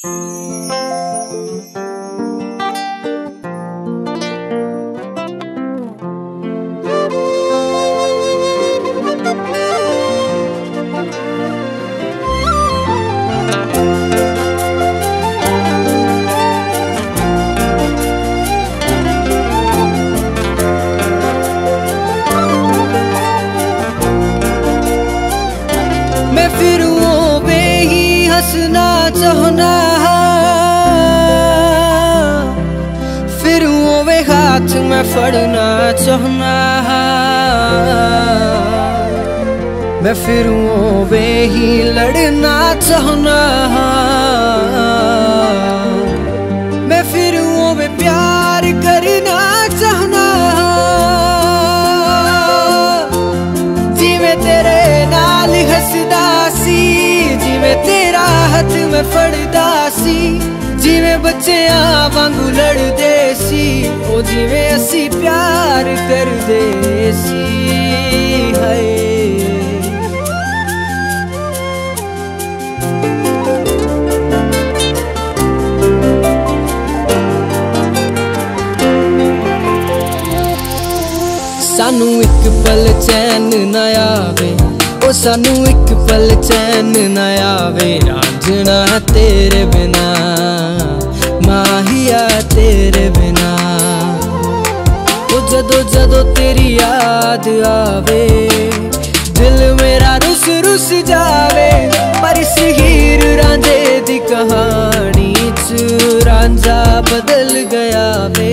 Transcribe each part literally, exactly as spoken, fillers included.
हंसना चाहना फिर वो वे हाथ में फड़ना चाहना मैं फिर वो वे ही लड़ना चाहना मैं फिर वो वे प्यार करना चाहना जिवें तेरे नाल हसदा सी जिवें तेरा हाथ में फड़दा सी जिवें बच्चियां वांगू लड़दे सी ओ जिवें असी प्यार करदे सी हाय सानू एक पल चैन न आवे ओ सानू एक पल चैन न आवे रांझना तेरे बिना माहिया तेरे बिना ओ जदों जदों तेरी याद आवे दिल मेरा रुस रुस जावे पर इस हीर रांझे दी कहानी च रांझा बदल गया वे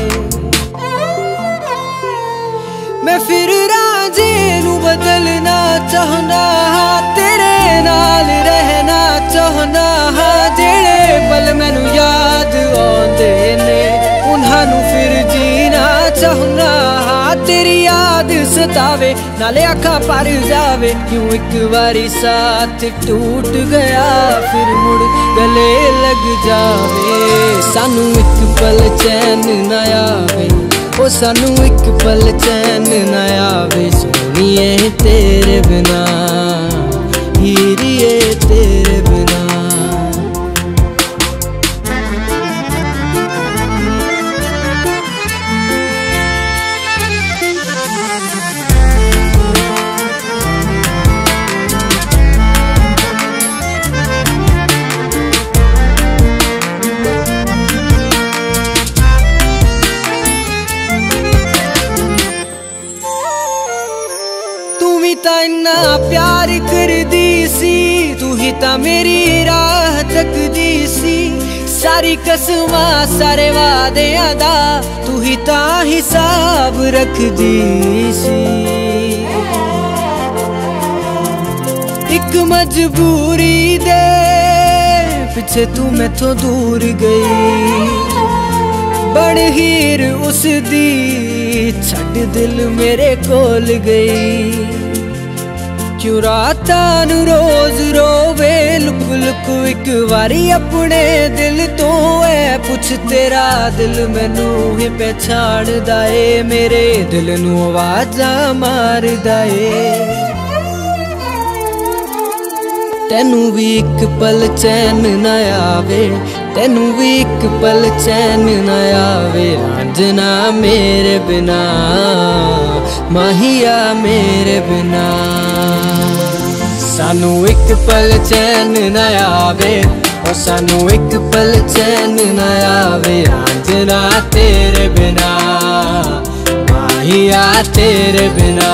मैं फिर रांझे नू बदलना चाहना तेरे नाल रहना चाहना जेड़े पल मैनू याद आउंदे ने उन्हां नू फिर जीना चाहना तेरी याद सतावे नाले अखां भर जावे क्यों एक बारी साथ टूट गया फिर मुड़ गले लग जावे सानू एक पल चैन न आवे ओ सानू एक पल चैन न आवे सोनिए तेरे बिना हीरिए तेरे बिना इन्ना प्यार कर दी सी तू ही ता मेरी राह तकदी सी सारी कसमां सारे वादियां दा तू ही ता हिसाब रख दी सी एक मजबूरी दे पिछे तू मैथों दूर गई बड़ हीर उस दी छड़ दिल मेरे कोल गई क्यों रातां नू रोज रोवे लुक लुक एक बारी अपने दिल तो है पुछ तेरा दिल मैनू ही पहचानदा ए मेरे दिल नू आवाज़ां मारदा ए तेनू भी एक पल चैन न आवे तेनू भी एक पल चैन न आवे रांझना मेरे बिना माहिया मेरे बिना सानू एक पल चैन न आवे ओ सानू एक पल चैन न आवे रांझना तेरे बिना माहिया तेरे बिना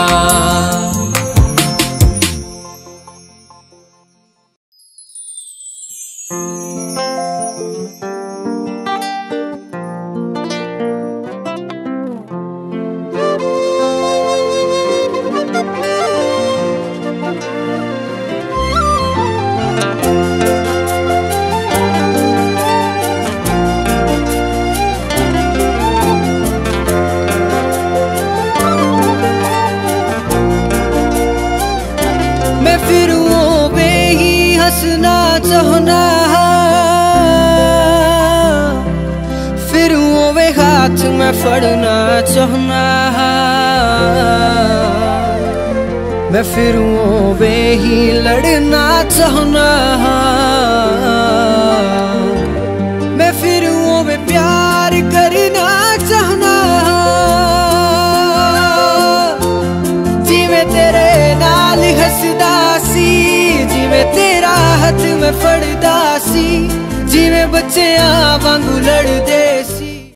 हंसना चाहना फिर वो वे हाथ में फड़ना चाहना मैं फिर वो वे ही लड़ना चाहना हथ मैं फड़दा सी जिवें बच्चियां वांगू लड़दे